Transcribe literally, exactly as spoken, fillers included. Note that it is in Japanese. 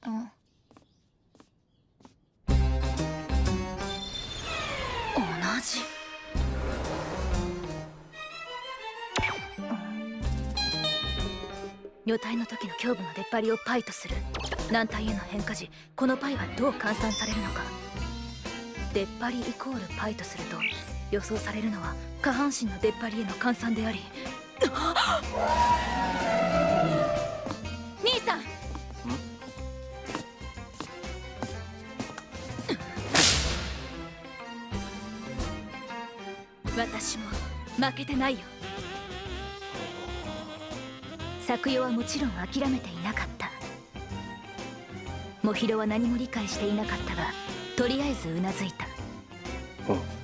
ん。同じ。女体の時の胸部の出っ張りをパイとする。軟体への変化時、このパイはどう換算されるのか。出っ張りイコールパイとすると、予想されるのは下半身の出っ張りへの換算であり。兄さん。私も負けてないよ。作代はもちろん諦めていなかった。モヒロは何も理解していなかったが、とりあえずうなずいた。 あ